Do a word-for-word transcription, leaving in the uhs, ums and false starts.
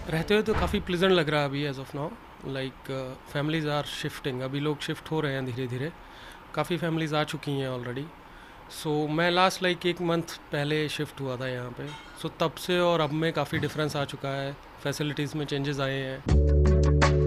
रहते हुए तो काफ़ी प्लेजेंट लग रहा है अभी as of now. Like families are shifting, अभी लोग शिफ्ट हो रहे हैं धीरे धीरे। काफ़ी फैमिलीज़ आ चुकी हैं ऑलरेडी। सो मैं लास्ट लाइक एक मंथ पहले शिफ्ट हुआ था यहाँ पे। सो तब से और अब में काफ़ी डिफरेंस आ चुका है, फैसिलिटीज़ में चेंजेस आए हैं।